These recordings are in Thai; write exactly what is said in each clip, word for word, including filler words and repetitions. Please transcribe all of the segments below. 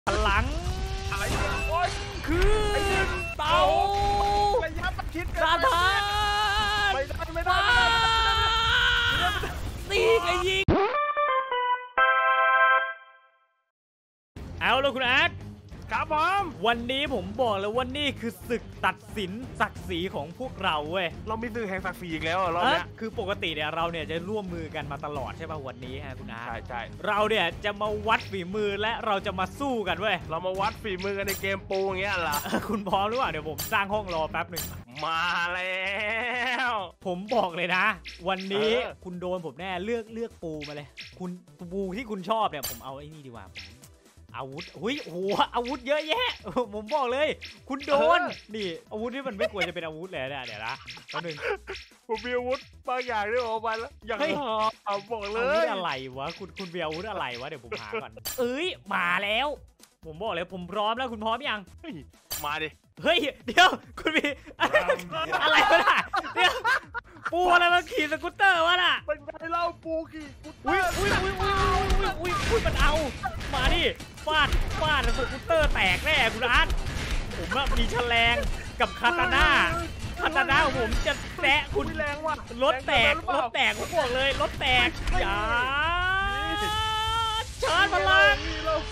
พลังอะไรโอ้ยคือเตาระยะประชิดกันซาทานไม่ได้ไม่ได้ตีกันยิงเอาเลยคุณอาร์ตครับผมวันนี้ผมบอกเลยว่านี่คือศึกตัดสินศักดิ์ศรีของพวกเราเว้ยเรามีศึกแห่งศักดิ์ศรีอีกแล้วเราเนี่ยคือปกติเนี่ยเราเนี่ยจะร่วมมือกันมาตลอดใช่ป่ะวันนี้ฮะคุณอาร์ตใช่ใช่เราเนี่ยจะมาวัดฝีมือและเราจะมาสู้กันเว้ยเรามาวัดฝีมือกันในเกมปูอย่างเงี้ยล่ะคุณพร้อมหรือเปล่าเดี๋ยวผมสร้างห้องรอแป๊บหนึ่งมาแล้วผมบอกเลยนะวันนี้คุณโดนผมแน่เลือกเลือกปูมาเลยคุณปูที่คุณชอบเนี่ยผมเอาไอ้นี่ดีกว่าอาวุธหุ้ยโอ้โหอาวุธเยอะแยะผมบอกเลยคุณโดนนี่อาวุธที่มันไม่ควรจะเป็นอาวุธเลยเนี่ยเดี๋ยวนะแป๊บนึงผมมีอาวุธบางอย่างด้วยออกมาแล้วอย่างเอาบอกเลยอาวุธอะไรวะคุณคุณมีอาวุธอะไรวะเดี๋ยวผมหาก่อนเอ้ยมาแล้วผมบอกเลยผมพร้อมแล้วคุณพร้อมยังมาดิเฮ้ยเดี๋ยวคุณมีอะไรวะน่ะเดี๋ยวปูอะไรมาขี่สกูตเตอร์วะน่ะเป็นไงเล่าปูขี่สกูตเตอร์อุ้ยอุ้ยอุ้ยอุ้ยอุ้ยอุ้ยมันเอามาดิฟาดฟาดสกูตเตอร์แตกแน่คุณอาร์ตผมว่ามีแฉลงกับคาตาน่าคาตาน่าของผมจะแตะคุณแรงว่ะรถแตกรถแตกผมบอกเลยรถแตกอย่าชาร์จพลัง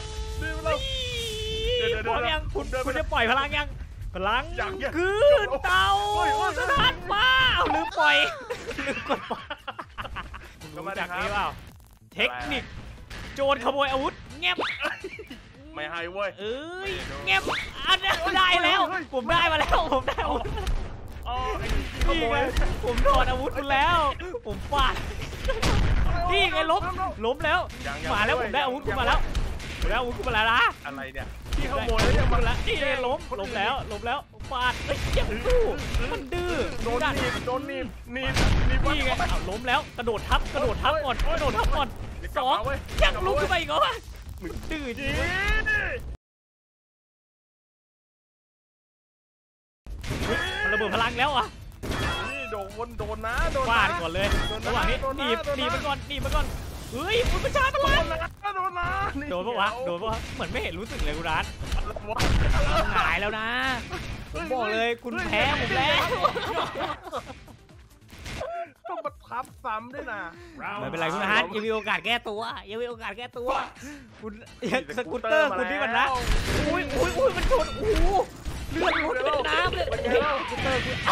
พร้อมยังคุณคุณจะปล่อยพลังยังพลังคือเตาสถานฟ้าเอาลืมปล่อยลืมกดปล่อยคุณรู้จักนี้เปล่าเทคนิคโจรขโมยอาวุธเงียบไม่ให้เว้ยเอ้ยเงียบอันนี้ได้แล้วผมได้มาแล้วผมได้อาวุธนี่ไงผมถอดอาวุธคุณแล้วผมฟาดนี่ไงล้มล้มแล้วมาแล้วผมได้อาวุธคุณมาแล้วผมได้อาวุธคุณมาแล้วนะอะไรเนี่ยที่ขโมยแล้วยังมาแล้วนี่ล้มล้มแล้วล้มแล้วฟาดเฮ้ยยังสู้มันดื้อโดนหนีบโดนหนีบหนีบนี่ไงเอาล้มแล้วกระโดดทับกระโดดทับก่อนกระโดดทับก่อนสองยังลุกขึ้นไปอีกเหรอดื้อจริงมันระเบิดพลังแล้วอ่ะนี่โดนโดนนะโดนฟาดก่อนเลยระหว่างนี้หนีบหนีบมันก่อนหนีบมันก่อนเฮ้ยคุณประชาชนโดนนะโดนนะโดนปะวะโดนปะเหมือนไม่เห็นรู้สึกเลยคุณรัฐหายแล้วนะผมบอกเลยคุณแพ้ผมแล้วต้องมาทับซ้ำด้วยนะไม่เป็นไรคุณรัฐยังมีโอกาสแก้ตัวยังมีโอกาสแก้ตัวคุณสกูตเตอร์คุณนี่มันนะอุ้ยอุ้ยอุ้ยมันชนโอ้เลือดรถเป็นน้ำเลยสกูตเตอร์เอ้า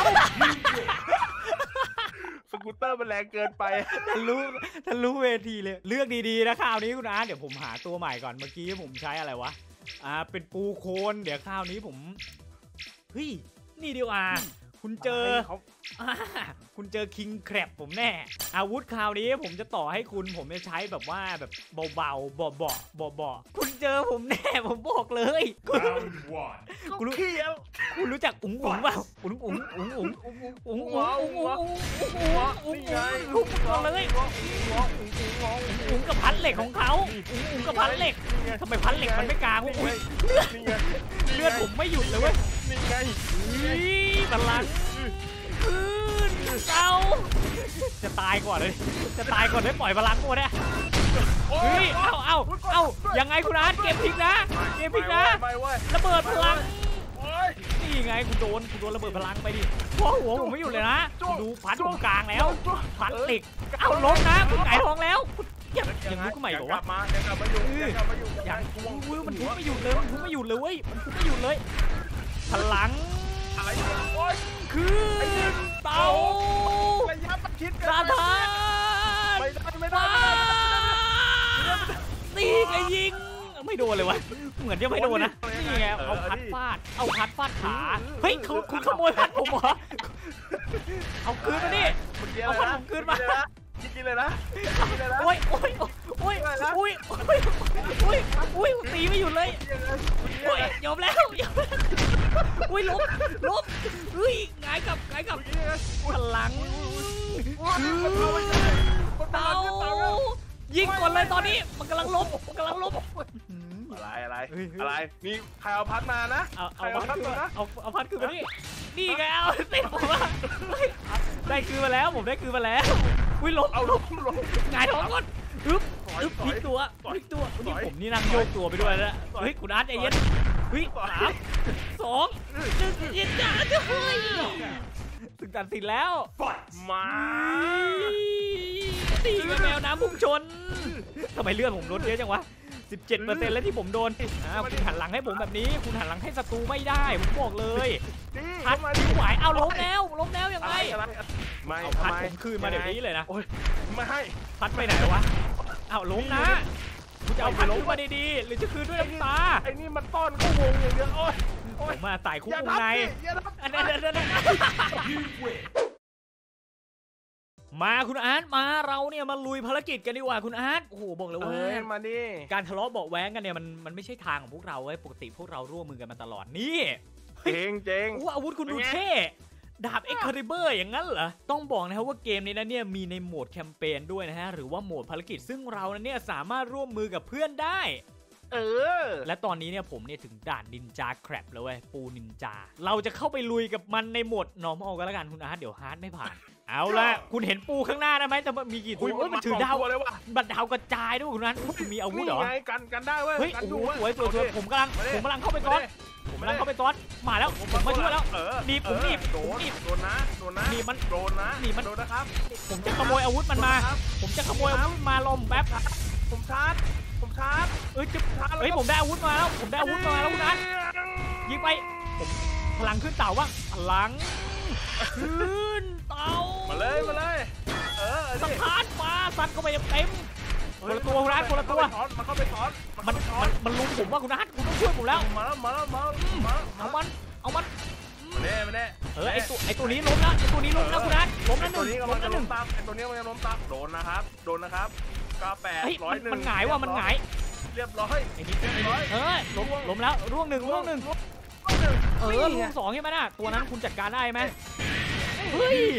สกูตเตอร์มันแรงเกินไปทะลุทะลุเวทีเลยเลือกดีๆนะคราวนี้คุณอาร์ตเดี๋ยวผมหาตัวใหม่ก่อนเมื่อกี้ผมใช้อะไรวะอ่าเป็นปูโคนเดี๋ยวคราวนี้ผมเฮ้ยนี่ดีกว่าคุณเจอคุณเจอคิงแครบผมแน่อาวุธคราวนี้ผมจะต่อให้คุณผมจะใช้แบบว่าแบบเบาๆเบาๆเบาๆคุณเจอผมแน่ผมบอกเลยคุณคุณรู้คุณรู้จักอุ๋งอุ๋งเปล่าอุ๋งอุ๋งอุ๋งอุ๋งอุ๋งอุ๋งอุ๋งอุ๋งอุ๋งอุ๋งอุ๋งลุกมาเลยอุ๋งกับพันเหล็กของเขาอุ๋งอุ๋งกับพันเหล็กทำไมพันเหล็กมันไม่กลางอุ้ยเลือดผมไม่หยุดเลยเว้ยนี่ไงพลังขึ้นเต้าจะตายก่อนเลยจะตายก่อนได้ปล่อยพลังกูเนี่ยเฮ้ยเอาเอาเอายังไงคุณอาร์ตเกมพลิกนะเกมพลิกนะระเบิดพลังนี่ไงคุณโดนคุณโดนระเบิดพลังไปดิหัวหัวผมไม่อยู่เลยนะดูพันตรงกลางแล้วพันเหล็กเอาล้มนะคุณไก่ทองแล้วยังยังลุกขึ้นใหม่เหรอวะยังกลับมาอยู่ยังกลับมาอยู่ยังอุ้ยมันทุบไม่หยุดเลยมันทุบไม่หยุดเลยเว้ยมันทุบไม่หยุดเลยพลังอะไรคือเตาระยะประชิดกันซาทานไม่ได้ไม่ได้ตีกันยิงไม่โดนเลยวะเหมือนจะไม่โดนนะนี่ไงเอาพัดฟาดเอาพัดฟาดขาเฮ้ยคุณขโมยพัดผมเหรอเอาคืนมาดิเอาพัดผมคืนมากินเลยนะโอ้ยโอ้ยโอ้ยโอ้ยโอ้ยโอ้ยโอ้ยตีไม่หยุดเลยโอ้ยยอมแล้วยอมแล้วโอ้ยล้มล้มเฮ้ยหงายกับหงายกับพลังเตายิงก่อนเลยตอนนี้มันกำลังล้มมันกำลังล้มอะไรอะไรอะไรนี่ใครเอาพัดมานะเอาเอาพัดนะเอาเอาพัดคือมานี่นี่ไงเอาติดผมมาได้คือมาแล้วผมได้คือมาแล้วอุ้ยล้มเอาล้มล้มหงายท้องก่อนอึ๊บอึ๊บพลิกตัวพลิกตัวนี่ผมนี่นั่งโยกตัวไปด้วยแล้วเฮ้ยคุณอาร์ตใจเย็นเฮ้ยสามสองหนึ่งเย็นจ้าเฮ้ยถึงตัดสินแล้วมาตีกับแมวน้ำพุ่งชนทำไมเลือดผมลดเยอะจังวะ สิบเจ็ดเปอร์เซ็นต์ แล้วที่ผมโดนอ่าคุณหันหลังให้ผมแบบนี้คุณหันหลังให้ศัตรูไม่ได้ผมบอกเลยพัดไม่ไหวเอาล้มแล้วล้มแล้วยังไงไม่เอาพัดผมคืนมาเดี๋ยวนี้เลยนะไม่ให้พัดไปไหนวะเอาล้มนะคุณจะเอาพัดคืนมาดีๆหรือจะคืนด้วยน้ำตาไอ้นี่มันต้อนเข้าวงอย่างเดียวโอ้ยผมมาไต่คุกวงในอันนั้นมาคุณอาร์ตมาเราเนี่ยมาลุยภารกิจกันดีกว่าคุณอาร์ตโอ้โหบอกเลยว่ามาดิการทะเลาะเบาแว้งกันเนี่ยมันมันไม่ใช่ทางของพวกเราเว้ยปกติพวกเราร่วมมือกันมาตลอดนี่เจ๋งเจ๋งว่าอาวุธคุณดูเท่ดาบเอ็กคาลิเบอร์อย่างนั้นเหรอต้องบอกนะครับว่าเกมนี้นะเนี่ยมีในโหมดแคมเปญด้วยนะฮะหรือว่าโหมดภารกิจซึ่งเราเนี่ยสามารถร่วมมือกับเพื่อนได้เออและตอนนี้เนี่ยผมเนี่ยถึงด่านนินจาแครบแล้วเว้ยปูนินจาเราจะเข้าไปลุยกับมันในโหมดนอร์มอลกันแล้วกันคุณอาร์ตเดี๋ยวฮาร์ดไม่ผ่านเอาละคุณเห็นปูข้างหน้าได้ไหมแต่มีกี่ตัวมันถือดาวบัตรดาวกระจายด้วยคุณนั้นคุณมีอาวุธเหรอกันกันได้เว้ยเฮ้ยโอ้โหสวยสวยสวยผมกำลังผมกำลังเข้าไปก้อนผมกำลังเข้าไปก้อนมาแล้วผมมาช่วยแล้วหนีบผมหนีบโดนโดนนะโดนนะหนีบมันโดนนะหนีบมันโดนนะครับผมจะขโมยอาวุธมันมาผมจะขโมยอาวุธมาลมแป๊บผมชาร์จผมชาร์จเอ้ยจะเฮ้ยผมได้อาวุธมาแล้วผมได้อาวุธมาแล้วคุณนั้นยิงไปผมพลังขึ้นเต่าว่างพลังขึ้นเต่ามาเลยมาเลยเออสะพานมาซัดเข้าไปเต็มคนละตัวคุณนัทคนละตัวมันเข้าไปถอนมันมันมันลุมผมว่าคุณนัทคุณต้องช่วยผมแล้วมาแล้วมาแล้วมาเอามันเอามันมาแน่มาแน่เออไอตัวไอตัวนี้ล้มนะไอตัวนี้ล้มนะคุณนัทล้มนั่นหนึ่งล้มนั่นหนึ่งตามไอตัวนี้มันจะล้มตามโดนนะครับโดนนะครับเก้าแปดร้อยหนึ่งมันหงายว่ะมันหงายเรียบร้อยไอ้นี่เออล้มล้มแล้วร่วงหนึ่งร่วงหนึ่งเออร่วงสองใช่ไหมน่ะตัวนั้นคุณจัดการได้ไหมเฮ้ย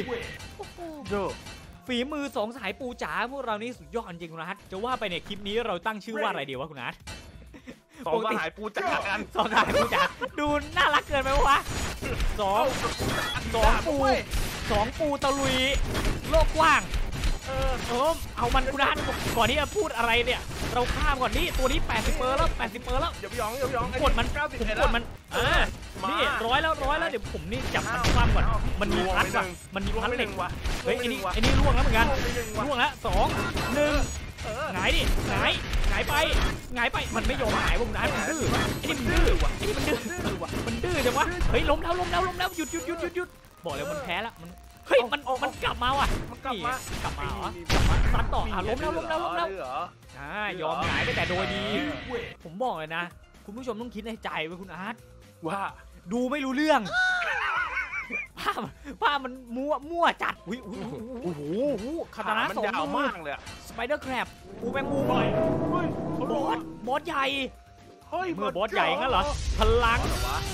ฝีมือสองสายปูจ๋าพวกเรานี่สุดยอดจริงคุณนัทจะว่าไปในคลิปนี้เราตั้งชื่อว่าอะไรดีวะคุณนัทสองสายปูจ๋ากันสองสายปูจ๋าดูน่ารักเกินไปวะสองสองปูสองปูตะลุยโลกกว้างเออเออเอามันคุณนัทก่อนที่จะพูดอะไรเนี่ยเราข้ามก่อนนี่ตัวนี้แปดสิบเปอร์แล้วแปดสิบเปอร์แล้วอย่าไปยองอย่าไปยองกดมันผมกดมันเออนี่ร้อยแล้วร้อยแล้วเดี๋ยวผมนี่จับมันความก่อนมันมีพัดว่ะมันมีพัดเหล็กว่ะเฮ้ยไอ้นี่ไอ้นี่ล่วงแล้วเหมือนกันล่วงแล้วสองหนึ่งหงายดิหงายหงายไปหงายไปมันไม่ยอมหงายผมนะมันดื้อไอ้นี่มันดื้อว่ะไอ้นี่มันดื้อมันดื้อจังวะเฮ้ยล้มแล้วล้มแล้วล้มแล้วหยุดหยุดหยุดหยุดหยุดบอกเลยมันแพ้แล้วมันเฮ้ยมันมันกลับมาว่ะมันกลับมากลับมาเหรอกลับมาซัดต่ออ่ะล้มแล้วล้มแล้วล้มแล้วอ่ายอมหงายไปแต่โดยดีผมบอกเลยนะคุณผู้ชมต้องคิดในใจไว้คุณอาร์ตว่าดูไม่รู้เรื่องภาพภาพมันมั่วมั่วจัดอุ้ยโอ้โหคาตานะสองยาวมากเลยสไปเดอร์แครบปูแมงมุมบอสบอสใหญ่เมื่อบอสใหญ่งั้นเหรอพลัง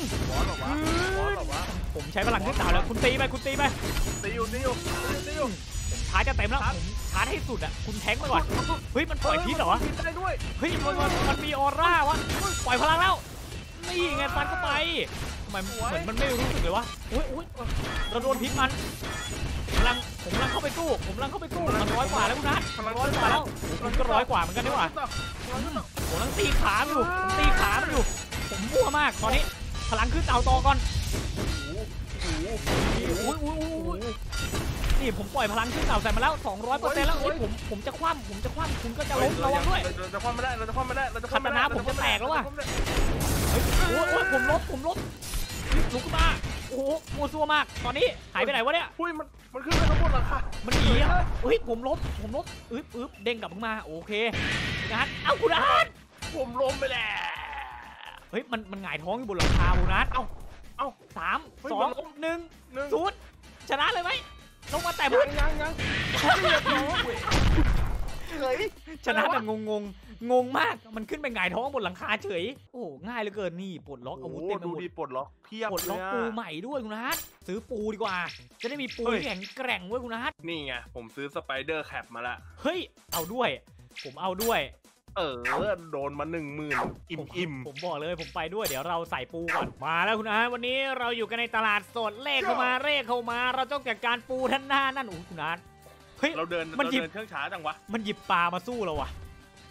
ผมใช้พลังขึ้นเต่าแล้วคุณตีไปคุณตีไปตีอยู่ตีอยู่ตีอยู่ผมชาร์จจะเต็มแล้วผมชาร์จให้สุดอ่ะคุณแทงไปก่อนเฮ้ยมันปล่อยพิษเหรอเฮ้ยมันมันมีออร่าวะปล่อยพลังแล้วนี่ไงฟันเข้าไปทำไมเหมือนมันไม่รู้สึกเลยวะอุ้ยอุ้ยเราโดนพิษมันผมกำลังผมกำลังเข้าไปตู้ผมกำลังเข้าไปตู้มันร้อยกว่าแล้วคุณนัทมันร้อยกว่าแล้วคุณก็ร้อยกว่าเหมือนกันนี่หว่าผมกำลังตีขาอยู่ผมตีขาอยู่ผมมั่วมากตอนนี้พลังขึ้นเต่าต่อก่อนนี่ผมปล่อยพลังขึ้นเต่าใส่มาแล้วสองร้อยเปอร์เซ็นต์แล้วผมผมจะคว่ำผมจะคว่ำคุณก็จะล้มระวังด้วยเราจะคว่ำไม่ได้เราจะคว่ำไม่ได้เราจะคาตานะผมจะแตกแล้วว่ะโอ้โหผมลบผมลบลุกขึ้นมาโอ้โหมัวซัวมากตอนนี้หายไปไหนวะเนี่ยอุ้ยมันมันขึ้นไปข้างบนหรอคะมันหนีอ่ะเฮ้ยผมลบผมลบอึ๊บอึ๊บเด้งกลับมาโอเคนัทเอ้าคุณนัทผมล้มไปแล้วเฮ้ยมันมันหงายท้องอยู่บนหลังคาคุณนัทเอ้าเอ้าสามสองหนึ่งศูนย์ชนะเลยไหมลงมาแต่พื้นยังยังชนะแบบงงงงงมากมันขึ้นไปหงายท้องบนหลังคาเฉยโอ้ง่ายเหลือเกินนี่ปลดล็อกอาวุธเต็มไปหมดปลดล็อกเพียบปลดล็อกปูใหม่ด้วยคุณนัทซื้อปูดีกว่าจะได้มีปูแข็งแกร่งด้วยคุณนัทนี่ไงผมซื้อสไปเดอร์แคปมาละเฮ้ยเอาด้วยผมเอาด้วยเออโดนมาหนึ่งหมื่นอิ่มอิ่มผมบอกเลยผมไปด้วยเดี๋ยวเราใส่ปูก่อนมาแล้วคุณอาวันนี้เราอยู่กันในตลาดสดเลขเข้ามาเลขเข้ามาเราต้องจัดการปูท่านหน้านั่นโอ้คุณอาเฮ้ยเราเดินมันหยิบเครื่องช้าจังวะมันหยิบปลามาสู้เราวะ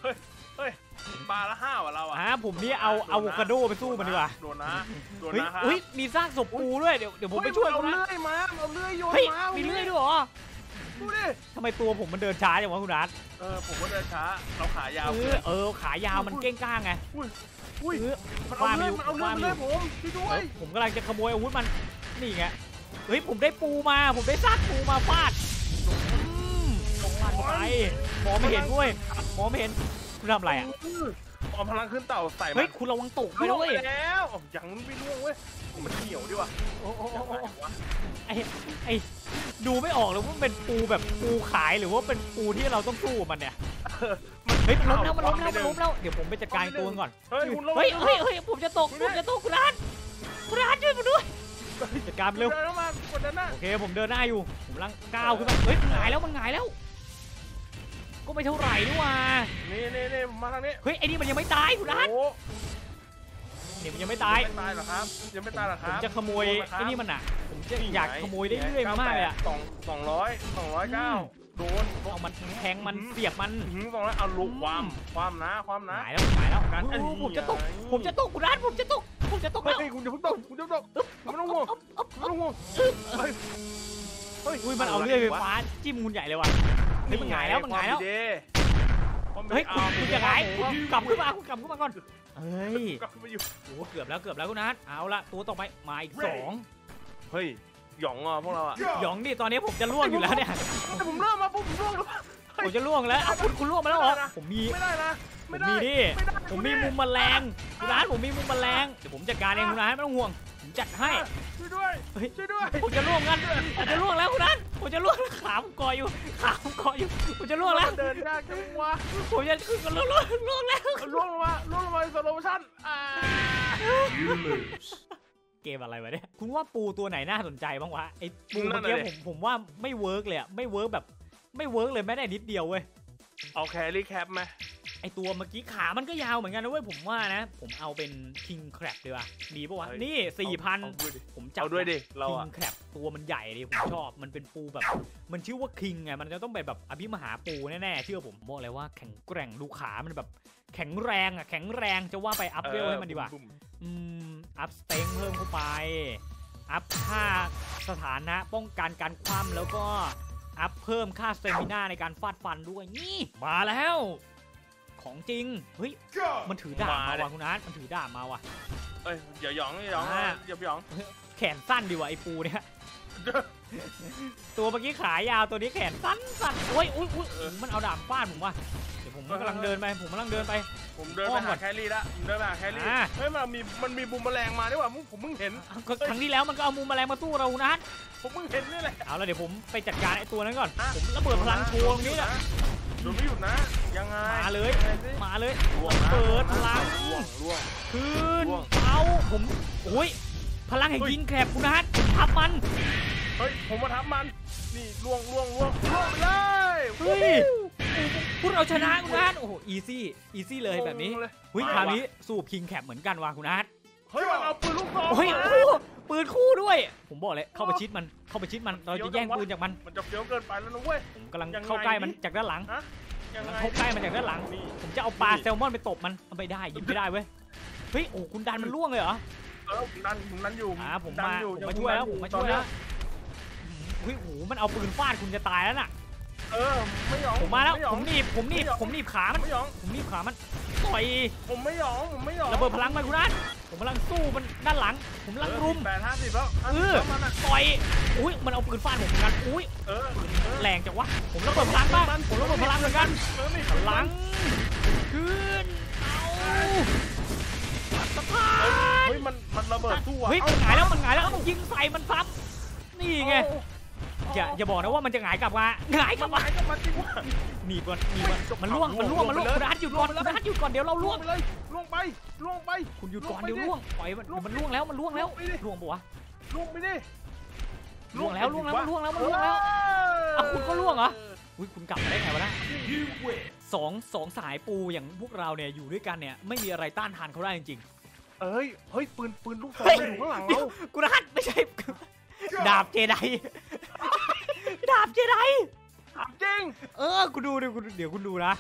เฮ้ยเฮ้ยปลาละห้าว่ะเราอ่ะอ่าผมนี่เอาอะโวคาโดไปสู้มันดีกว่าโดนนะโดนเฮ้ยนะครับเฮ้ยมีซากศพปูด้วยเดี๋ยวเดี๋ยวผมไปช่วยเอาคุณนะเลื่อยมาเอาเลื่อยโยนเฮ้ยมามีเลื่อยด้วยเหรอดูดิทำไมตัวผมมันเดินช้าอย่างวะคุณนัทเออผมก็เดินช้าเราขายาวเออเออขายาวมันเก้งก้างไงอุ้ยอุ้ยเออมันเอาเลื่อยมันเอาเลื่อยมาเลยผมช่วยด้วเอย อผมกำลังจะขโมยอาวุธมันนี่ไงเฮ้ยผมได้ปูมาผมได้ซากปูมาฟาดอืมฟาดเข้าไปมองไม่เห็นด้วยมองไม่เห็นคุณทำอะไรอ่ะเอาพลังขึ้นเต่าใส่เฮ้ยคุณระวังตกไปล่วงด้วยไปแล้วยังไม่ล่วงเว้ยมันเหี่ยวดีว่ะโอ้โอ้โอ้โอ้ไอ้ไอ้ดูไม่ออกเลยว่ามันเป็นปูแบบปูขายหรือว่าเป็นปูที่เราต้องสู้กับมันเนี่ยเฮ้ยมันล้มแล้วมันล้มแล้วมันล้มแล้วเดี๋ยวผมไปจัดการตัวก่อนเฮ้ยคุณลงเฮ้ยเฮ้ยเฮ้ยผมจะตกผมจะตกคุณร้านคุณร้านช่วยผมด้วยจัดการเร็วเดินมากดดันหน้าโอเคผมเดินหน้าอยู่ผมกำลังก้าวขึ้นมาเฮ้ยมันหงายแล้วมันหงายแล้ว ก็ไม่เท่าไหร่นี่ว่านี่นี่นี่มาทางนี้เฮ้ยไอ้นี่มันยังไม่ตายคุณร้านโอ้เนี่ยมันยังไม่ตายไม่ตายหรอครับยังไม่ตายหรอคผมรับจะขโมยไอ้นี่มันอ่ะผมจะอยากขโมยได้เรื่อยมากเลยอ่ะสองสองร้อยสองร้อยเก้าโดนเอามันแทงมันเสียบมันถึงสองร้อยเอาลุกความความนะความหนะงายแล้วหงายแล้วการโอ้โหผมจะตกผมจะตกคุณร้านผมจะตกผมจะตกเฮ้แล้วยคุณจะพึ่งตกคุณจะตกไม่ต้องห่วงไม่ต้องห่วงเฮ้ยเฮ้ยอุ้ยมันเอาเลื่อยไฟฟ้าจิ้มคุณใหญ่เลยว่ะเฮ้ยมันหงายแล้วมันหงายแล้วเฮ้ยคุณคุณจะหงายคุณกลับขึ้นมาคุณกลับขึ้นมาก่อนเฮ้ยกลับขึ้นมาอยู่โอ้เกือบแล้วเกือบแล้วคุณนัทเอาละตัวต่อไปมาอีกสองเฮ้ยหยองอ่ะพวกเราอ่ะหยองดิตอนนี้ผมจะล่วงอยู่แล้วเนี่ยผมเริ่มมาปุ๊บผมร่วงแล้วผมจะล่วงแล้วคุณคุณล่วงมาแล้วเหรอผมมีไม่ได้นะผไม่มได้มีดิผมมีมุมแมลงคุณนัทผมมีมุมแมลงเดี๋ยวผมจัดการเองคุณนัทไม่ต้องห่วงผมจัดให้ช่วยด้วยช่วยด้วยผมจะล่วงกันผมจะล่วงแล้วคุณนัทผมจะล่วงขาผมกออยู่ขาผมกออยู่ผมจะล่วงแล้วเดินยากจังวะผมจะล่วงล่วงล่วงแล้วล่วงลงมาล่วงลงมาสโลว์ชั่นอ่าเกมอะไรวะเนี่ยคุณว่าปูตัวไหนน่าสนใจบ้างวะไอ้ปูเมื่อกี้ผมผมว่าไม่เวิร์กเลยอะไม่เวิร์กแบบไม่เวิร์กเลยแม้แต่นิดเดียวเว้ยเอาแครี่แคปไหมไอตัวเมื่อกี้ขามันก็ยาวเหมือนกันนะเว้ยผมว่านะผมเอาเป็น King Crab ดีกว่าดีปะวะนี่ สี่พัน ผมจับเอาด้วยดิเราอะ King Crab ตัวมันใหญ่ดิผมชอบมันเป็นปูแบบมันชื่อว่า King ไงมันจะต้องเป็นแบบอภิมหาปูแน่ๆเชื่อผมบอกเลยว่าแข็งแกร่งดูขามันแบบแข็งแรงอะแข็งแรงจะว่าไปอัพเวลให้มันดีกว่าอืมอัพสเต็งเพิ่มเข้าไปอัพค่าสถานะป้องกันการคว่ำแล้วก็อัพเพิ่มค่าสเตมิน่าในการฟาดฟันด้วยนี่มาแล้วของจริงเฮ้ยมันถือดาบมาว่ะคุณอาร์ตมันถือดาบมาว่ะเอ้ยอย่าหยองอย่าหยองอย่าหยองแขนสั้นดีว่ะไอ้ปูเนี่ยตัวเมื่อกี้ขายาวตัวนี้แขนสั้นสั้นโอ้ยอุ้ยอุ้ยมันเอาดาบฟาดผมว่ะเดี๋ยวผมกำลังเดินไปผมกำลังเดินไปผมเดินไปหาแครี่ละผมเดินไปหาแครี่เฮ้ยมันมีมันมีบูมแมลงมาด้วยว่ะผมเพิ่งเห็นครั้งที่แล้วมันก็เอามุมแมลงมาสู้เรานะผมเพิ่งเห็นนี่แหละเอาแล้วเดี๋ยวผมไปจัดการไอ้ตัวนั้นก่อนผมระเบิดพลังโชว์ตรงนี้แหละโดนไม่หยุดนะยังไงมาเลยมาเลยเปิดพลังล่วงล่วงขึ้นเอาผมโอ้ยพลังแห่งยิงแคบคุณนัททับมันเฮ้ยผมมาทับมันนี่ล่วงล่วงล่วงล่วงไปเลยเฮ้ยพวกเราชนะคุณนัทโอ้โหอีซี่อีซี่เลยแบบนี้เฮ้ยคราวนี้สู้คิงแคบเหมือนกันว่ะคุณนัทเฮ้ยมันเอาปืนลูกซองเฮ้ยคู่ปืนคู่ด้วยผมบอกเลยเข้าไปชิดมันเข้าไปชิดมันเราจะแย่งปืนจากมันมันจะเฟี้ยวเกินไปแล้วนะเว้ยผมกำลังเข้าใกล้มันจากด้านหลังยังไงเข้าใกล้มันจากด้านหลังผมจะเอาปลาแซลมอนไปตบมันเอาไปได้ยิงไม่ได้เว้ยเฮ้ยโอ้คุณดันมันล่วงเลยเหรอเออผมดันผมดันอยู่อ่าผมมาผมมาช่วยแล้วผมมาช่วยแล้วเฮ้ยโอ้มันเอาปืนฟาดคุณจะตายแล้วน่ะเออไม่หยองผมมาแล้วผมหนีบผมหนีบผมหนีบขามันไม่หยองผมหนีบขามันต่อยผมไม่หยองผมไม่หยองระเบิดพลังไปคุณนัทผมกำลังสู้มันด้านหลังผมกำลังรุมแปดห้าสิบแล้วเออต่อยอุ้ยมันเอาปืนฟาดผมเหมือนกันอุ้ยเออแรงจังวะผมระเบิดพลังบ้างผมระเบิดพลังเหมือนกันพลังขึ้นเอาสะพานเฮ้ยมันมันระเบิดตู้อ่ะเฮ้ยมันหงายแล้วมันหงายแล้วยิงใส่มันซ้ำนี่ไงอย่าอย่าบอกนะว่ามันจะหงายกลับมาหงายกลับมาหงายกลับมาจริงวะหนีบก่อนหนีบก่อนมันล่วงมันล่วงมันล่วงคุณนัทหยุดก่อนคุณนัทหยุดก่อนเดี๋ยวเราล่วงไปเลยล่วงไปล่วงไปคุณหยุดก่อนเดี๋ยวล่วงปล่อยมันมันล่วงแล้วมันล่วงแล้วล่วงปะวะล่วงไปดิล่วงแล้วล่วงแล้วมันล่วงแล้วมันล่วงแล้วอ่ะคุณก็ล่วงเหรออุ้ยคุณกลับมาได้ไงวะนะสองสองสายปูอย่างพวกเราเนี่ยอยู่ด้วยกันเนี่ยไม่มีอะไรต้านทานเขาได้จริงเอ้ยเฮ้ยปืนปืนลูกซองไปอยู่ข้างหลังเราๆคุณนัทไม่ใช่ดาบเจไดดาบเจไดถามจริงเออคุณดูดิคุณเดี๋ยวคุณดูนะ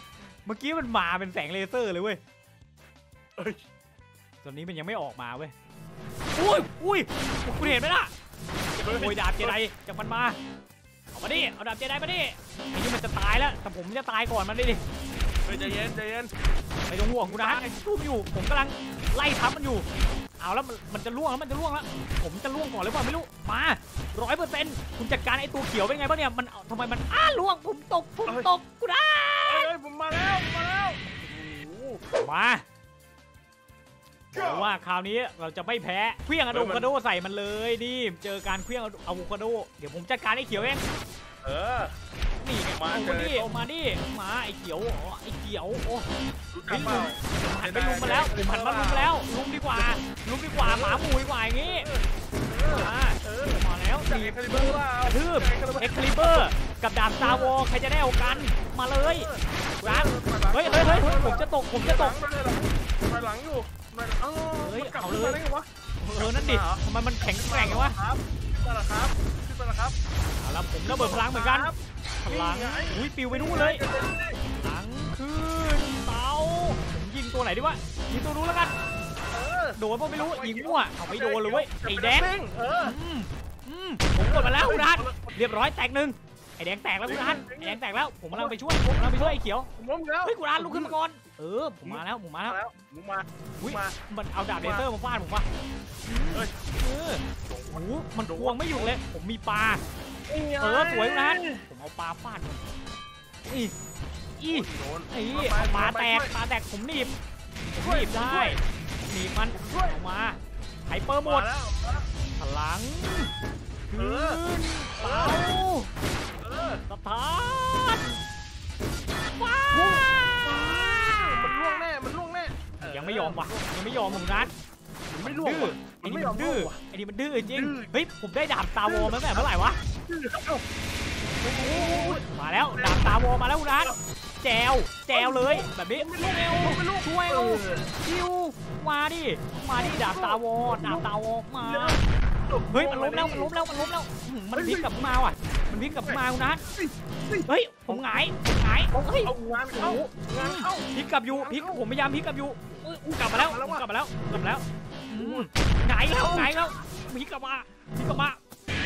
เมื่อกี้มันมาเป็นแสงเลเซอร์เลยเว้ยเอ้ยตอนนี้มันยังไม่ออกมาเว้ยอุ้ยอุ้ยคุณเห็นไหมล่ะโอยดาบเจไดจากมันมาเอามาดิเอาดาบเจไดมาดิไอ้นี่มันจะตายแล้วแต่ผมจะตายก่อนมันดิดิเฮ้ยใจเย็นใจเย็นไม่ต้องห่วงกูนะสู้อยู่ผมกำลังไล่ทับมันอยู่เอาแล้วมันมันจะล่วงแล้วมันจะล่วงแล้วผมจะล่วงก่อนหรือเปล่าไม่รู้มาร้อยเปอร์เซ็นต์คุณจัดการไอ้ตัวเขียวเป็นไงบ้างเนี่ยมันทำไมมันอ้าล่วงผมตกผมตกกูได้เฮ้ยผมมาแล้วมาแล้วโอ้โหมาบอกว่าคราวนี้เราจะไม่แพ้เครื่องอะโวคาโดใส่มันเลยดิเจอการเครื่องอะโวคาโดเดี๋ยวผมจัดการไอ้เขียวเองเออนี่ไงมาเอาเจมาอดิเอามาดิมาไอ้เขียวอ๋อไอ้เขียวโอ้รู้จักเปล่าหันไปลุมมาแล้วผมหันมาลุมมาแล้วลุมดีกว่าลุมดีกว่าหมาหมูดีกว่าอย่างงี้มาเออมาแล้วจากดีเอ็กคาลิเบอร์เปล่ากระทืบเอ็กคาลิเบอร์กับดาบซาวอใครจะได้เอากันมาเลยร้านเฮ้ยเฮ้ยเฮ้ยผมจะตกผมจะตกไปหลังอยู่เออเฮ้ยกลับเอาขึ้นเลมาย ได้ไงวะเออนั่นดิทำไมมันแข็งแกร่งวะครับนั่นแหละครับขึ้นไปแล้วครับเอาละผมระเบิดพลังเหมือนกันพลังอุ้ยปิวไปนู่นเลยหลังขึ้นเตาผมยิงตัวไหนดีวะยิงตัวนู้นแล้วกันเออโดนป่ะไม่รู้ยิงมั่วเอาไม่โดนเลยเว้ยไอ้แดงเอออืมอืมผมกดมาแล้วคุณนัทเรียบร้อยแตกหนึ่งไอ้แดงแตกแล้วคุณนัทไอ้แดงแตกแล้วผมกำลังไปช่วยผมกำลังไปช่วยไอ้เขียวผมล้มแล้วเฮ้ยคุณนัทลุกขึ้นมาก่อนเออผมมาแล้วผมมาแล้วแล้วมึงมาอุ้ยมามันเอาดาบเลเซอร์มาฟาดผมว่ะเฮ้ยเออโอ้โหมันควงไม่หยุดเลยผมมีปลาเออสวยคุณนัทผมเอาปลาฟาดมันอีอีโดนไอ้ปลาแตกปลาแตกผมหนีบผมหนีบได้หนีบมันออกมาไฮเปอร์หมดแล้วพลังเอขึ้อนเป่าเออสถานว้ามันล่วงแน่มันล่วงแน่ยังไม่ยอมว่ะยังไม่ยอมผมนัดไม่ล่วงดื้อว่ะไอ้มันนี่ไม่ยอมัมนดื้อล่วงว่ะไอ้นี่มันดื้อจริงดื้อเฮ้ยผมได้ดาบตาวอมาตั้งแต่เมื่อไหร่วะดื้อเอ้ามาแล้วดาบตาวอมาแล้วคุณนัทแจวแจวเลยแบบนี้เร็วช่วยเอาคิวมาดิมาดิดาบตาวอดาบตาวอมาเฮ้ยมันล้มแล้วมันล้มแล้วมันล้มแล้วอื้อมันพลิกกลับมาว่ะมันพลิกกลับมาคุณนัทเฮ้ยผมหงายผมหงายเฮ้ยเอางานโอ้เข้าโหงานเข้าพลิกกลับอยู่พลิกผมพยายามพลิกกลับอยู่เอ้ยกลับมาแล้วกลับมาแล้วกลับมาแล้วอืมหงายแล้วหงายแล้วพลิกกลับมาพลิกกลับมา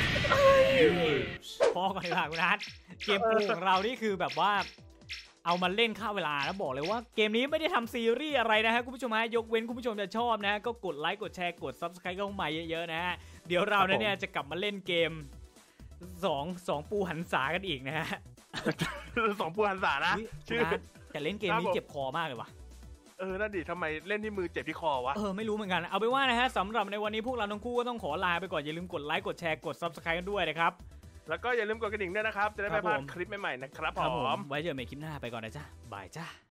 พอก่อนดีกว่าคุณนัทเกมโปรของเรานี่คือแบบว่าเอามาเล่นค่าเวลาแล้วบอกเลยว่าเกมนี้ไม่ได้ทำซีรีส์อะไรนะฮะคุณผู้ชมฮะยกเว้นคุณผู้ชมจะชอบนะฮะก็กดไลค์กดแชร์กด ซับสไครบ์ เข้ามาเยอะๆนะฮะเดี๋ยวเราเนี่ยจะกลับมาเล่นเกมสองสองปูหันษากันอีกนะฮะสองปูหันษานะชื่อแต่เล่นเกมนี้เจ็บคอมากเลยว่ะเออนั่นดิทำไมเล่นที่มือเจ็บที่คอวะเออไม่รู้เหมือนกันเอาไปนว่านะฮะสำหรับในวันนี้พวกเราทั้งคู่ก็ต้องขอลาไปก่อนอย่าลืมกดไลค์กดแชร์กด ซับสไครบ์ กันด้วยนะครับแล้วก็อย่าลืมกดกระดิ่งด้วยนะครับจะได้ไม่พลาดคลิปใหม่ๆนะครับผมไว้เจอกันใหม่คลิปหน้าไปก่อนนะจ๊ะบายจ้า